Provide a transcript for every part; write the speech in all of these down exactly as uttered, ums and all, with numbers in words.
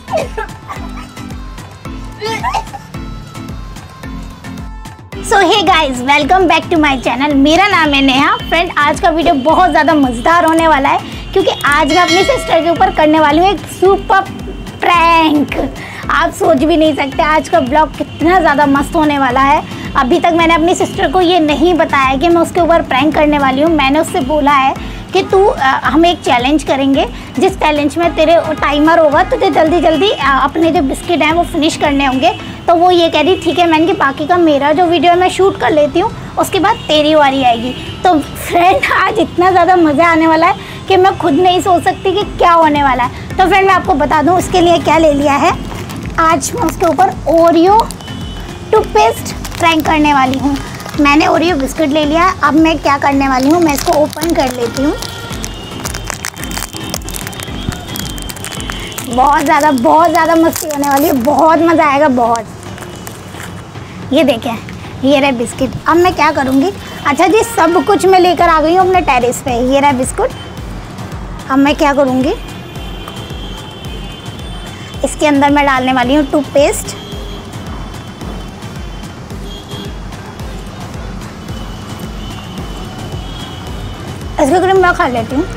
So hey guys, welcome back to my channel. मेरा नाम है नेहा। फ्रेंड, आज का वीडियो बहुत ज़्यादा मज़ेदार होने वाला है क्योंकि आज मैं अपनी सिस्टर के ऊपर करने वाली हूँ एक सुपर प्रैंक। आप सोच भी नहीं सकते आज का ब्लॉग कितना ज़्यादा मस्त होने वाला है। अभी तक मैंने अपनी सिस्टर को ये नहीं बताया कि मैं उसके ऊपर प्रैंक करने वाली हूँ। मैंने उससे बोला है कि तू हम एक चैलेंज करेंगे, जिस चैलेंज में तेरे टाइमर होगा, तुझे जल्दी जल्दी अपने जो बिस्किट हैं वो फिनिश करने होंगे। तो वो ये कह रही ठीक है, मैंने कि बाकी का मेरा जो वीडियो है मैं शूट कर लेती हूँ, उसके बाद तेरी बारी आएगी। तो फ्रेंड, आज इतना ज़्यादा मज़ा आने वाला है कि मैं खुद नहीं सोच सकती कि क्या होने वाला है। तो फ्रेंड, मैं आपको बता दूँ उसके लिए क्या ले लिया है। आज मैं उसके ऊपर ओरियो टूथपेस्ट प्रैंक करने वाली हूँ। मैंने ओरियो बिस्किट ले लिया। अब मैं क्या करने वाली हूँ, मैं इसको ओपन कर लेती हूँ। बहुत ज़्यादा बहुत ज़्यादा मस्ती होने वाली है, बहुत मज़ा आएगा, बहुत। ये देखें, ये रहे बिस्किट। अब मैं क्या करूँगी, अच्छा जी, सब कुछ मैं लेकर आ गई हूँ अपने टेरेस पे। ये रहा बिस्कुट। अब मैं क्या करूँगी, इसके अंदर मैं डालने वाली हूँ टूथपेस्ट। इसके क्रीम मैं खा लेती हूँ।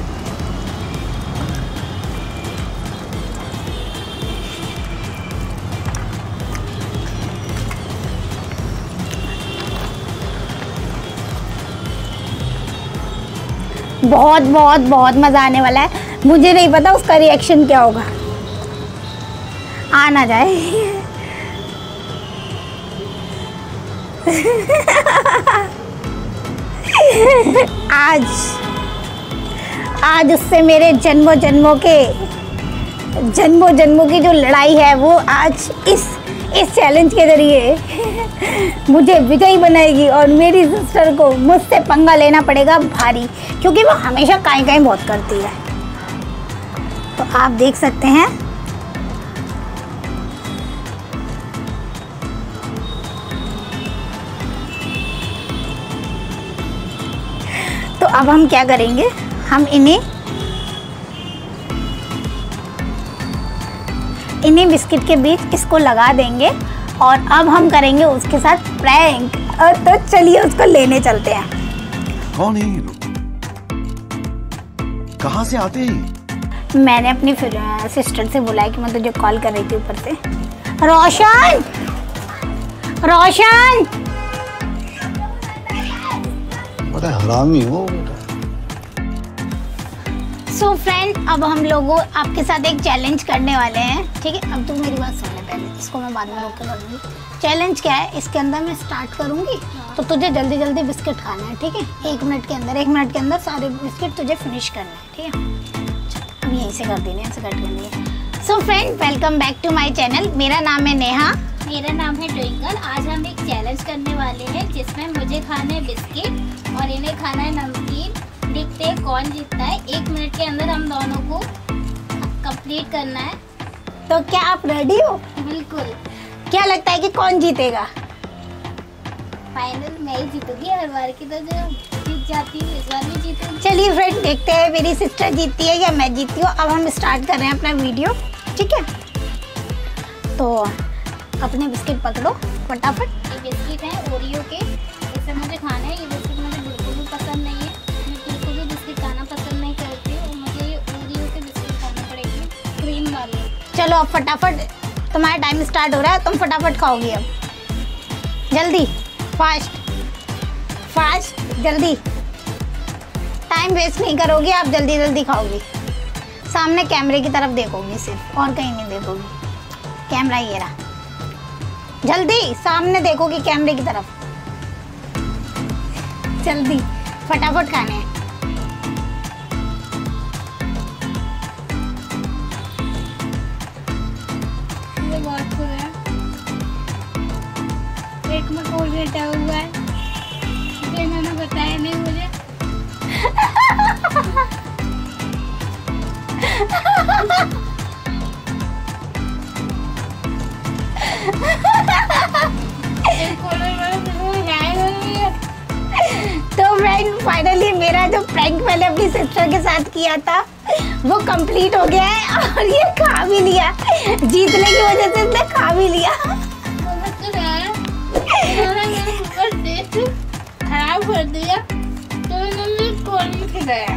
बहुत बहुत बहुत मज़ा आने वाला है। मुझे नहीं पता उसका रिएक्शन क्या होगा। आ ना जाए। आज आज उससे मेरे जन्मों जन्मों के जन्मों जन्मों की जो लड़ाई है वो आज इस इस चैलेंज के जरिए मुझे विजयी बनाएगी और मेरी सिस्टर को मुझसे पंगा लेना पड़ेगा भारी, क्योंकि वो हमेशा काई काई बहुत करती है। तो आप देख सकते हैं। तो अब हम क्या करेंगे, हम इन्हें इन्हीं बिस्किट के बीच इसको लगा देंगे और अब हम करेंगे उसके साथ प्रैंक। और तो चलिए उसको लेने चलते हैं। कौन है ये लोग? कहाँ से आते हैं? मैंने अपनी सिस्टर से बोला है कि मैं तुझे कॉल कर रही थी ऊपर से। रोशन, रोशन, बड़ा हरामी हो बेटा। सो फ्रेंड, अब हम लोगों आपके साथ एक चैलेंज करने वाले हैं, ठीक है। अब तुम मेरी बात सुन ले पहले, इसको मैं बाद में रोक के करूँगी। चैलेंज क्या है, इसके अंदर मैं स्टार्ट करूँगी तो तुझे जल्दी जल्दी बिस्किट खाना है, ठीक है। एक मिनट के अंदर एक मिनट के अंदर सारे बिस्किट तुझे फिनिश करना है, ठीक है। अब यहीं से कर देने, ऐसे कट करनी। So friend, welcome back to my channel. मेरा नाम है नेहा। मेरा नाम है ट्विंकल। आज हम एक चैलेंज करने वाले हैं जिसमें मुझे खाने हैं बिस्किट और इन्हें खाना है नमकीन। देखते हैं कौन जीतता है। एक मिनट के अंदर हम दोनों को कंप्लीट करना है। तो क्या आप रेडी हो? बिल्कुल। क्या लगता है कि कौन जीतेगा? फाइनल मैं ही जीतूंगी। हर बार की तो जो जीत जाती हूँ, इस बार भी जीतूंगी। चलिए फ्रेंड, देखते हैं मेरी सिस्टर जीतती है या मैं जीतती हूँ। अब हम स्टार्ट कर रहे हैं अपना वीडियो, ठीक है। तो अपने बिस्किट पकड़ो फटाफट। ये बिस्किट है ओरियो के, इसे मुझे खाना है। ये बिस्किट मुझे बिल्कुल भी पसंद नहीं है। मैं बिल्कुल भी बिस्किट खाना पसंद नहीं करती हूँ। मुझे ये ओरियो के बिस्किट खाने पड़ेंगे, क्रीम वाले। चलो अब फटाफट, तुम्हारा टाइम स्टार्ट हो रहा है, तुम फटाफट खाओगी। अब जल्दी, फास्ट फास्ट, जल्दी। टाइम वेस्ट नहीं करोगी, आप जल्दी जल्दी खाओगी। सामने कैमरे की तरफ देखोगी सिर्फ, और कहीं नहीं देखोगी। कैमरा ये रहा, जल्दी सामने देखोगी कैमरे की तरफ। जल्दी फटाफट खाने हैं। ये बहुत खुल है, पेट में कोल बैठा हुआ है, ये मैंने बताया नहीं मुझे। तो फ्रेंड, फाइनली मेरा जो प्रैंक मैंने अपनी सिस्टर के साथ किया था वो कंप्लीट हो गया है और ये खा भी लिया, जीतने की वजह से इसने खा भी लिया। खराब कर दिया तो इन्होंने कौन खिलाया।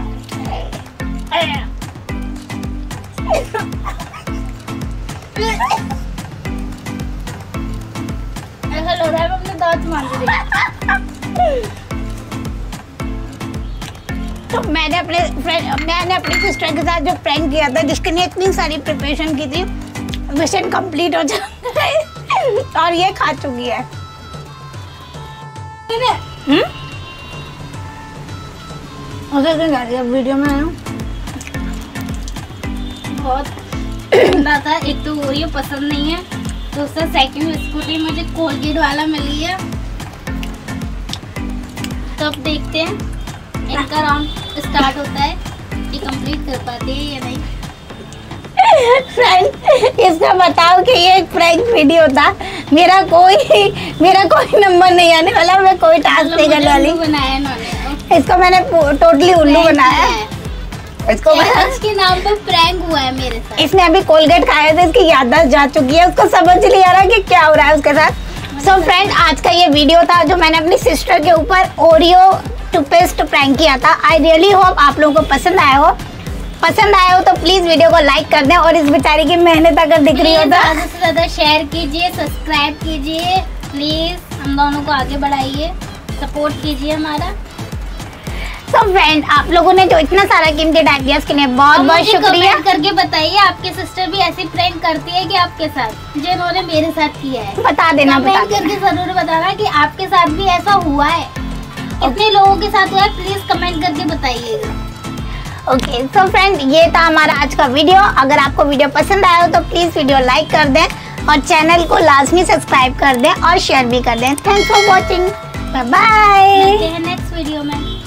ऐसा लग रहा है मैं अपने दांत मांझ रही। तो मैंने अपने फ्रेंड मैंने अपनी सिस्टर के साथ जो प्रैंक किया था, जिसके लिए इतनी सारी प्रिपरेशन की थी, मिशन कंप्लीट हो चुका है और ये खा चुकी है। हम्म वीडियो में बहुत गंदा था। एक तो ओरियो पसंद नहीं है, तो उसका सेकंड बिस्कुट ही मुझे कोलगेट वाला मिली है। तो अब देखते हैं इनका राउंड स्टार्ट होता है कि कंप्लीट कर पाते हैं या नहीं। फ्रेंड इसका बताओ कि ये एक प्रैंक वीडियो था, मेरा कोई मेरा कोई नंबर नहीं आने वाला, मैं कोई टास्क नहीं करने वाली। बनाया इन्होंने, इसको मैंने टोटली उल्लू बनाया है। इसको चैलेंज के नाम पे प्रैंक हुआ है मेरे साथ। इसने अभी कोलगेट खाया था, इसकी याददाश्त जा चुकी है, उसको समझ नहीं आ रहा कि क्या हो रहा है उसके साथ। सो so फ्रेंड आज का ये वीडियो था जो मैंने अपनी सिस्टर के ऊपर ओरियो टूथपेस्ट प्रैंक किया था। आई रियली होप आप लोगों को पसंद आया हो। पसंद आया हो तो प्लीज वीडियो को लाइक कर दें और इस बेचारी की मेहनत अगर दिख रही हो तो ज्यादा से ज्यादा शेयर कीजिए, सब्सक्राइब कीजिए, प्लीज हम दोनों को आगे बढ़ाइए, सपोर्ट कीजिए हमारा। तो फ्रेंड आप लोगों ने जो इतना सारा कीमती टाइम दिया उसके लिए बहुत बहुत शुक्रिया। कमेंट करके बताइए आपकी सिस्टर भी ऐसी प्रैंक करती है कि आपके साथ, जो इन्होंने मेरे साथ किया है। बता देना, बता कमेंट करके जरूर बताना कि आपके साथ भी ऐसा हुआ है, कितने लोगों के साथ हुआ है, प्लीज कमेंट करके बताइएगा। ओके सो फ्रेंड ये था हमारा आज का वीडियो। अगर आपको वीडियो पसंद आया हो तो प्लीज वीडियो लाइक कर दें और चैनल को लाजमी सब्सक्राइब कर दें और शेयर भी कर दें। Thanks for watching, bye bye. मिलते हैं नेक्स्ट वीडियो में।